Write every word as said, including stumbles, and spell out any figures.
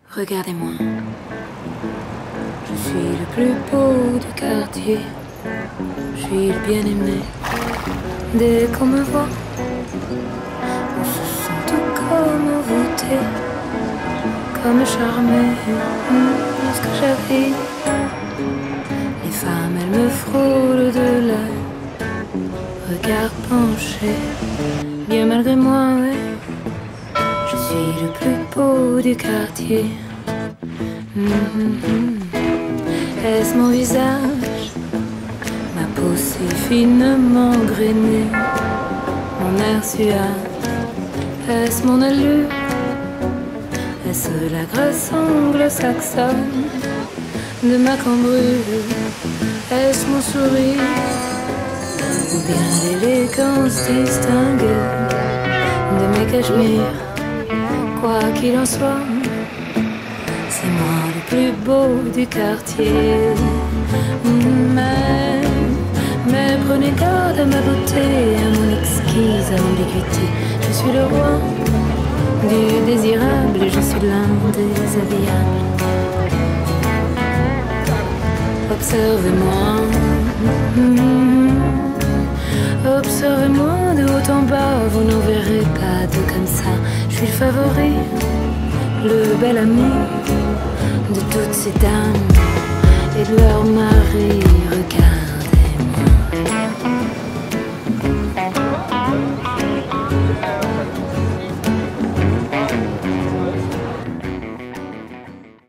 Regardez-moi, je suis le plus beau du quartier, je suis le bien-aimé. Dès qu'on me voit, on se sent tout comme envoûté, comme charmé de ce que j'avais. Les femmes, elles me frôlent de l'œil, regard penché, bien malgré moi, ouais. Je suis le plus beau du quartier. Mm-hmm. Est-ce mon visage, ma peau si finement grainée, mon air suave? Est-ce mon allure? Est-ce la grâce anglo-saxonne de ma cambrure? Est-ce mon sourire? Ou bien l'élégance distinguée de mes cachemires? Quoi qu'il en soit, c'est moi le plus beau du quartier. Mais, mais prenez garde à ma beauté, à mon exquise ambiguïté. Je suis le roi du désirable et je suis l'un des habillables. Observez-moi, observez-moi de haut en bas, vous n'en verrez pas deux comme ça. Je suis le favori, le bel ami de toutes ces dames et de leurs maris.